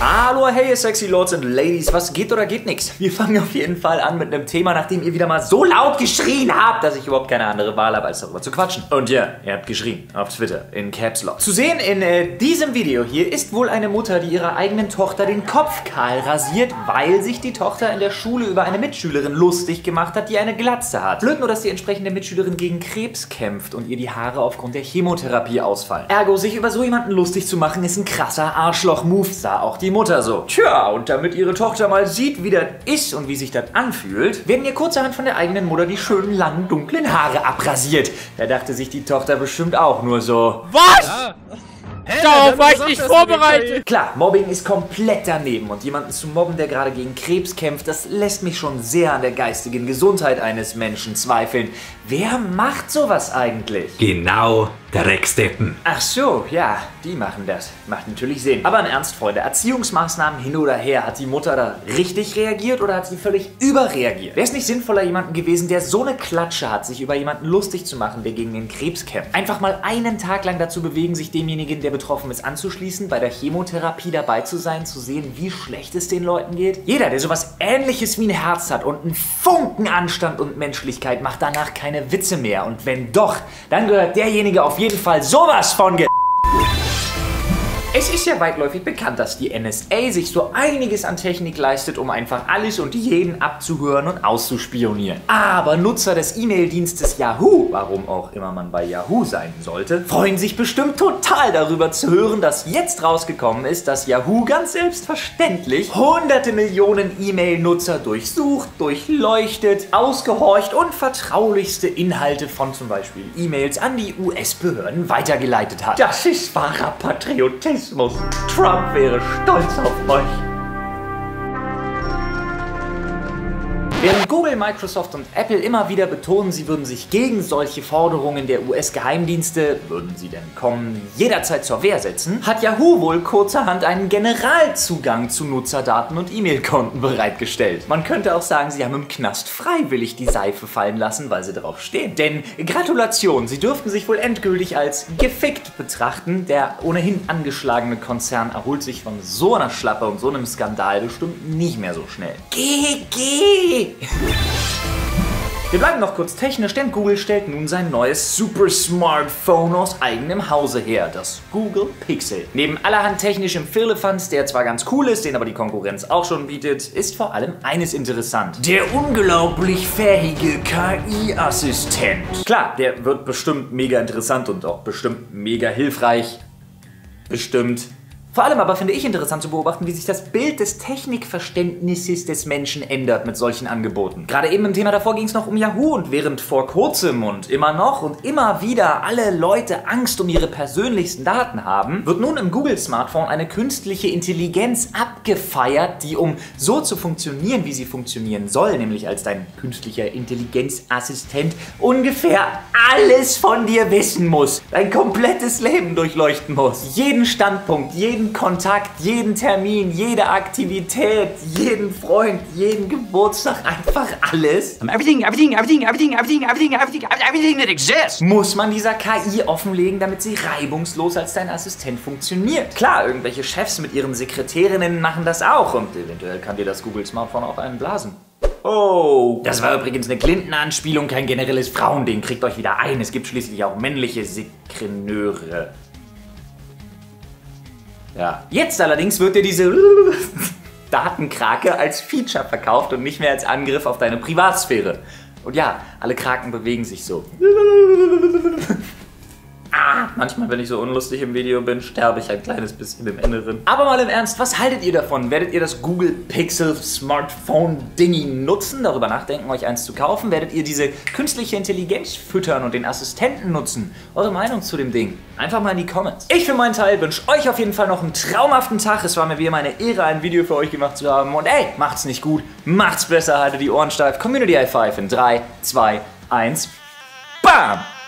Hallo, hey ihr sexy Lords und Ladies, was geht oder geht nix? Wir fangen auf jeden Fall an mit einem Thema, nachdem ihr wieder mal so laut geschrien habt, dass ich überhaupt keine andere Wahl habe, als darüber zu quatschen. Und ja, ihr habt geschrien, auf Twitter, in Caps Lock. Zu sehen in diesem Video hier ist wohl eine Mutter, die ihrer eigenen Tochter den Kopf kahl rasiert, weil sich die Tochter in der Schule über eine Mitschülerin lustig gemacht hat, die eine Glatze hat. Blöd nur, dass die entsprechende Mitschülerin gegen Krebs kämpft und ihr die Haare aufgrund der Chemotherapie ausfallen. Ergo, sich über so jemanden lustig zu machen, ist ein krasser Arschloch-Move, sah auch die Mutter so. Tja, und damit ihre Tochter mal sieht, wie das ist und wie sich das anfühlt, werden ihr kurzerhand von der eigenen Mutter die schönen, langen, dunklen Haare abrasiert. Da dachte sich die Tochter bestimmt auch nur so: Was? Ja. Darauf war ich nicht vorbereitet. Klar, Mobbing ist komplett daneben und jemanden zu mobben, der gerade gegen Krebs kämpft, das lässt mich schon sehr an der geistigen Gesundheit eines Menschen zweifeln. Wer macht sowas eigentlich? Genau, Drecksteppen. Ach so, ja, die machen das. Macht natürlich Sinn. Aber im Ernst, Freunde, Erziehungsmaßnahmen hin oder her, hat die Mutter da richtig reagiert oder hat sie völlig überreagiert? Wäre es nicht sinnvoller, jemanden gewesen, der so eine Klatsche hat, sich über jemanden lustig zu machen, der gegen den Krebs kämpft? Einfach mal einen Tag lang dazu bewegen, sich demjenigen, der betroffen ist, anzuschließen, bei der Chemotherapie dabei zu sein, zu sehen, wie schlecht es den Leuten geht? Jeder, der sowas Ähnliches wie ein Herz hat und einen Funken Anstand und Menschlichkeit, macht danach keine Witze mehr. Und wenn doch, dann gehört derjenige auf jeden Fall sowas von Es ist ja weitläufig bekannt, dass die NSA sich so einiges an Technik leistet, um einfach alles und jeden abzuhören und auszuspionieren. Aber Nutzer des E-Mail-Dienstes Yahoo, warum auch immer man bei Yahoo sein sollte, freuen sich bestimmt total darüber zu hören, dass jetzt rausgekommen ist, dass Yahoo ganz selbstverständlich hunderte Millionen E-Mail-Nutzer durchsucht, durchleuchtet, ausgehorcht und vertraulichste Inhalte von zum Beispiel E-Mails an die US-Behörden weitergeleitet hat. Das ist wahrer Patriotismus. Trump wäre stolz auf euch. Während Google, Microsoft und Apple immer wieder betonen, sie würden sich gegen solche Forderungen der US-Geheimdienste, würden sie denn kommen, jederzeit zur Wehr setzen, hat Yahoo wohl kurzerhand einen Generalzugang zu Nutzerdaten und E-Mail-Konten bereitgestellt. Man könnte auch sagen, sie haben im Knast freiwillig die Seife fallen lassen, weil sie drauf stehen. Denn Gratulation, sie dürften sich wohl endgültig als gefickt betrachten. Der ohnehin angeschlagene Konzern erholt sich von so einer Schlappe und so einem Skandal bestimmt nicht mehr so schnell. GG! Wir bleiben noch kurz technisch, denn Google stellt nun sein neues Super Smartphone aus eigenem Hause her, das Google Pixel. Neben allerhand technischem Firlefanz, der zwar ganz cool ist, den aber die Konkurrenz auch schon bietet, ist vor allem eines interessant: der unglaublich fähige KI-Assistent. Klar, der wird bestimmt mega interessant und auch bestimmt mega hilfreich. Bestimmt. Vor allem aber finde ich interessant zu beobachten, wie sich das Bild des Technikverständnisses des Menschen ändert mit solchen Angeboten. Gerade eben im Thema davor ging es noch um Yahoo und während vor kurzem und immer noch und immer wieder alle Leute Angst um ihre persönlichsten Daten haben, wird nun im Google-Smartphone eine künstliche Intelligenz abgefeiert, die, um so zu funktionieren, wie sie funktionieren soll, nämlich als dein künstlicher Intelligenzassistent, ungefähr alles von dir wissen muss, dein komplettes Leben durchleuchten muss, jeden Standpunkt, jeden Kontakt, jeden Termin, jede Aktivität, jeden Freund, jeden Geburtstag, einfach alles. Everything that exists. Muss man dieser KI offenlegen, damit sie reibungslos als dein Assistent funktioniert. Klar, irgendwelche Chefs mit ihren Sekretärinnen machen das auch und eventuell kann dir das Google-Smartphone auch einen blasen. Oh, das war übrigens eine Clinton-Anspielung, kein generelles Frauending. Kriegt euch wieder ein, es gibt schließlich auch männliche Sekreteure. Ja. Jetzt allerdings wird dir diese Datenkrake als Feature verkauft und nicht mehr als Angriff auf deine Privatsphäre. Und ja, alle Kraken bewegen sich so. Manchmal, wenn ich so unlustig im Video bin, sterbe ich ein kleines bisschen im Inneren. Aber mal im Ernst, was haltet ihr davon? Werdet ihr das Google Pixel Smartphone Dingy nutzen, darüber nachdenken, euch eins zu kaufen? Werdet ihr diese künstliche Intelligenz füttern und den Assistenten nutzen? Eure Meinung zu dem Ding? Einfach mal in die Comments. Ich für meinen Teil wünsche euch auf jeden Fall noch einen traumhaften Tag. Es war mir wie immer eine Ehre, ein Video für euch gemacht zu haben. Und ey, macht's nicht gut, macht's besser, haltet die Ohren steif. Community High Five in 3, 2, 1, BAM!